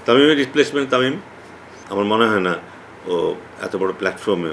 তামিমের রিপ্লেসমেন্ট তামিম আমার মনে হয় না ও এত বড় প্ল্যাটফর্মে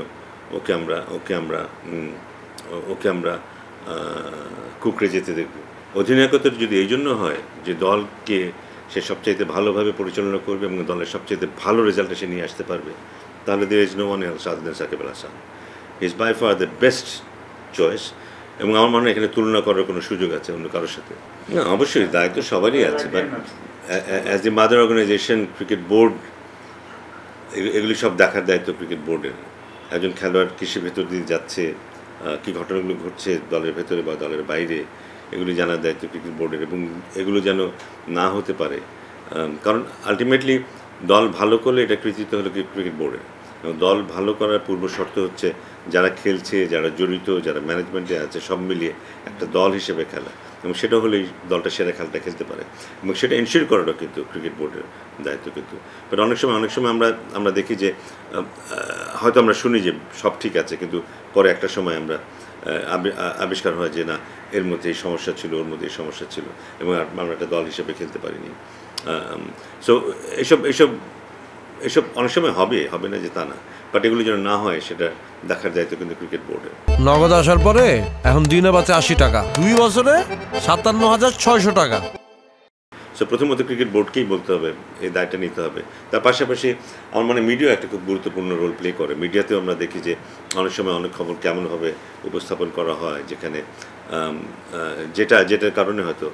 ওকে আমরা কুকড়ে যেতে দেখব। অধিনায়কত্বের যদি এই জন্য হয় যে দলকে সে সবচাইতে ভালোভাবে পরিচালনা করবে এবং দলের সবচাইতে ভালো রেজাল্টে সে নিয়ে আসতে পারবে, তাহলে there is no one else other than Shakib Al Hasan. He is by far the best choice এবং আমার মনে হয় এখানে তুলনা করার কোনো সুযোগ আছে অন্য কারোর সাথে? না, অবশ্যই দায়িত্ব সবারই আছে, but as the mother organization cricket board এগুলি সব দেখার দায়িত্ব ক্রিকেট বোর্ডের। একজন খেলোয়াড় কিসের ভেতর দিয়ে যাচ্ছে, কী ঘটনাগুলো ঘটছে দলের ভেতরে বা দলের বাইরে, এগুলি জানার দায়িত্ব ক্রিকেট বোর্ডের এবং এগুলো যেন না হতে পারে। কারণ আলটিমেটলি দল ভালো করলে এটা কৃতিত্ব হলো ক্রিকেট বোর্ডের, এবং দল ভালো করার পূর্ব শর্ত হচ্ছে যারা খেলছে, যারা জড়িত, যারা ম্যানেজমেন্টে আছে, সব মিলিয়ে একটা দল হিসেবে খেলা, এবং সেটা হলেই দলটা সেরা খেলাটা খেলতে পারে এবং সেটা এনশিওর করাটা কিন্তু ক্রিকেট বোর্ডের দায়িত্ব। কিন্তু বাট অনেক সময় আমরা দেখি যে হয়তো আমরা শুনি যে সব ঠিক আছে, কিন্তু পরে একটা সময় আমরা আবিষ্কার হয় যে না, এর মধ্যে এই সমস্যা ছিল, ওর মধ্যে এই সমস্যা ছিল, এবং আমরা একটা দল হিসেবে খেলতে পারিনি। সো এসব অনেক সময় হবে না যে তা না, বাট এগুলো যেন না হয় সেটা দেখার দায়িত্ব কিন্তু ক্রিকেট বোর্ডের। নগদ আসার পরে এখন দিনে বাঁচে 80 টাকা, 2 বছরে 57,600 টাকা। সো প্রথমত ক্রিকেট বোর্ডকেই বলতে হবে, এই দায়িত্বটা নিতে হবে। তার পাশাপাশি আমার মনে মিডিয়া একটা খুব গুরুত্বপূর্ণ রোল প্লে করে। মিডিয়াতেও আমরা দেখি যে অনেক সময় অনেক খবর কেমনভাবে উপস্থাপন করা হয়, যেখানে যেটার কারণে হয়তো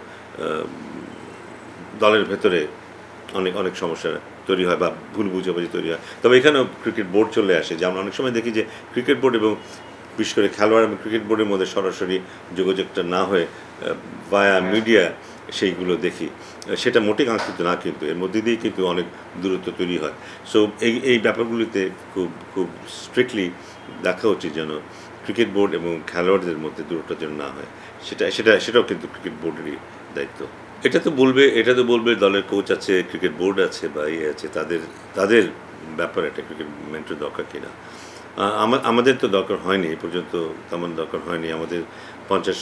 দলের ভেতরে অনেক সমস্যা তৈরি হয় বা ভুল বুঝাবুঝি তৈরি হয়। তবে এখানেও ক্রিকেট বোর্ড চলে আসে, যে আমরা অনেক সময় দেখি যে ক্রিকেট বোর্ড এবং বিশেষ করে খেলোয়াড় এবং ক্রিকেট বোর্ডের মধ্যে সরাসরি যোগাযোগটা না হয়ে ভায়া মিডিয়া সেইগুলো দেখি, সেটা মোটেই কাঙ্ক্ষিত না, কিন্তু এর মধ্যে দিয়েই কিন্তু অনেক দূরত্ব তৈরি হয়। সো এই ব্যাপারগুলিতে খুব স্ট্রিক্টলি দেখা উচিত যেন ক্রিকেট বোর্ড এবং খেলোয়াড়দের মধ্যে দূরত্ব যেন না হয়, সেটাও কিন্তু ক্রিকেট বোর্ডেরই দায়িত্ব। এটা তো বলবে দলের কোচ আছে, ক্রিকেট বোর্ড আছে বা ইয়ে আছে, তাদের ব্যাপার এটা ক্রিকেট মেন্টর দরকার কিনা। আমাদের তো দরকার হয়নি, এ পর্যন্ত তেমন দরকার হয়নি। আমাদের 50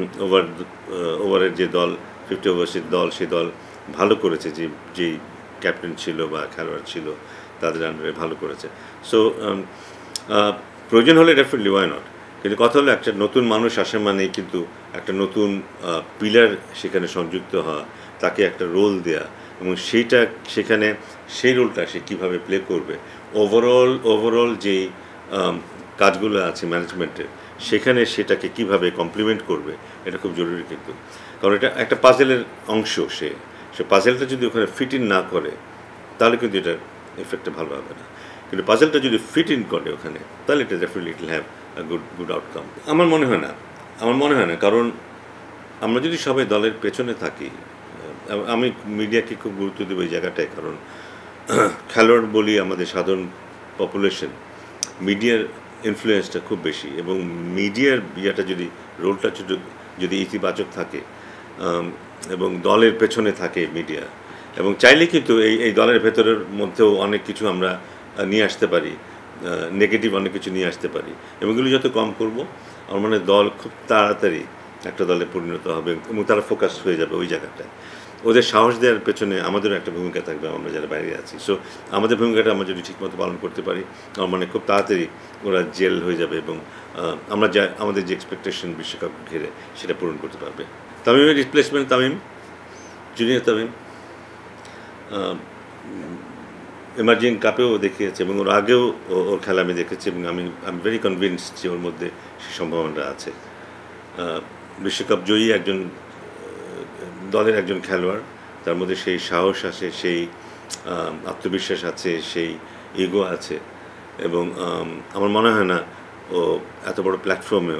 ওভারের যে দল, 50 ওভার্সের দল, সেই দল ভালো করেছে, যেই ক্যাপ্টেন ছিল বা খেলোয়াড় ছিল তাদের আন্ডারে ভালো করেছে। সো প্রয়োজন হলে ডেফিনেটলি ওয়াই নট, কিন্তু কথা হলো একটা নতুন মানুষ আসে মানেই কিন্তু একটা নতুন পিলার সেখানে সংযুক্ত হওয়া, তাকে একটা রোল দেয়া, এবং সেখানে সেই রোলটা সে কীভাবে প্লে করবে, ওভারঅল যেই কাজগুলো আছে ম্যানেজমেন্টের, সেখানে সেটাকে কিভাবে কমপ্লিমেন্ট করবে, এটা খুব জরুরি। কিন্তু কারণ এটা একটা পাজেলের অংশ, সে পাজেলটা যদি ওখানে ফিট ইন না করে তাহলে কিন্তু এটার এফেক্টটা ভালো হবে না, কিন্তু পাজেলটা যদি ফিট ইন করে ওখানে, তাহলে এটা definitely it will have a good outcome. আমার মনে হয় না, কারণ আমরা যদি সবাই দলের পেছনে থাকি, আমি মিডিয়াকে খুব গুরুত্ব দেবো এই জায়গাটায়, কারণ খেলোয়াড় বলি আমাদের সাধারণ পপুলেশন, মিডিয়ার ইনফ্লুয়েন্সটা খুব বেশি, এবং মিডিয়ার রোলটা যদি ইতিবাচক থাকে এবং দলের পেছনে থাকে মিডিয়া, এবং চাইলে কিন্তু এই দলের ভেতরের মধ্যেও অনেক কিছু আমরা নিয়ে আসতে পারি, নেগেটিভ অনেক কিছু নিয়ে আসতে পারি, এবং এগুলো যত কম করব, আমার মনে হয় দল খুব তাড়াতাড়ি একটা দলে পরিণত হবে এবং তারা ফোকাস হয়ে যাবে ওই জায়গাটায়। ওদের সাহস দেওয়ার পেছনে আমাদেরও একটা ভূমিকা থাকবে, আমরা যারা বাইরে আছি। সো আমাদের ভূমিকাটা আমরা যদি ঠিকমতো পালন করতে পারি, আমার মানে খুব তাড়াতাড়ি ওরা জেল হয়ে যাবে এবং আমাদের যে এক্সপেকটেশন বিশ্বকাপ ঘিরে, সেটা পূরণ করতে পারবে। তামিমের রিপ্লেসমেন্ট জুনিয়র তামিম এমার্জিং কাপেও দেখিয়েছে, এবং ওর আগেও ওর খেলা আমি দেখেছি, এবং আমি ভেরি কনভিন্সড যে ওর মধ্যে সেই সম্ভাবনাটা আছে। বিশ্বকাপ জয়ী দলের একজন খেলোয়াড়, তার মধ্যে সেই সাহস আছে, সেই আত্মবিশ্বাস আছে, সেই ইগো আছে, এবং আমার মনে হয় না ও এত বড় প্ল্যাটফর্মেও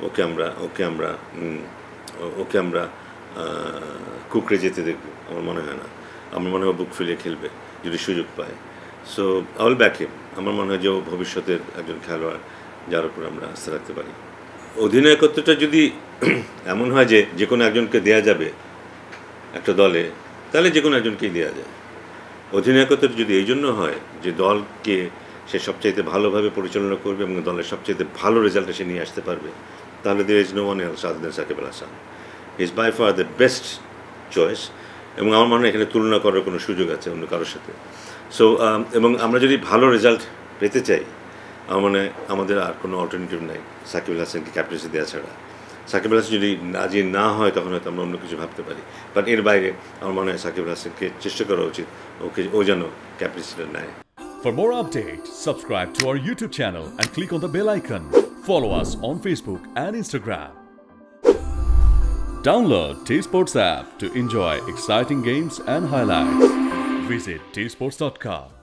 ওকে আমরা কুকড়ে যেতে দেখব, আমার মনে হয় না। আমার মনে হয় বুক ফুলিয়ে খেলবে যদি সুযোগ পায়। So I will back him. আমার মনে হয় যে ও ভবিষ্যতের একজন খেলোয়াড়, যার উপর আমরা আস্থা রাখতে পারি। অধিনায়কত্বটা যদি এমন হয় যে কোনো একজনকে দেয়া যাবে একটা দলে, তাহলে যে কোনো একজনকেই দেওয়া যায়। অধিনায়কত্বটা যদি এই জন্য হয় যে দলকে সে সবচাইতে ভালোভাবে পরিচালনা করবে এবং দলের সবচাইতে ভালো রেজাল্টে সে নিয়ে আসতে পারবে, তাহলে there is no one else other than Shakib Al Hasan. He is by far the best choice, এবং আমার মনে হয় এখানে তুলনা করার কোনো সুযোগ আছে অন্য কারোর সাথে। সো এবং আমরা যদি ভালো রেজাল্ট পেতে চাই, আমার মনে হয় আমাদের আর কোনো অল্টারনেটিভ নাই সাকিব আল হাসানকে ক্যাপ্টেন্সি দেওয়া ছাড়া। সাকিব আল হাসান যদি রাজি না হয় তখন হয়তো আমরা অন্য কিছু ভাবতে পারি, বাট এর বাইরে আমার মনে হয় সাকিব আল হাসানকে চেষ্টা করা উচিত ও যেন ক্যাপ্টেন্সিটা নেয়। For more updates, subscribe to our YouTube channel and click on the bell icon. Follow us on Facebook and Instagram. Download TSports app to enjoy exciting games and highlights. Visit tsports.com.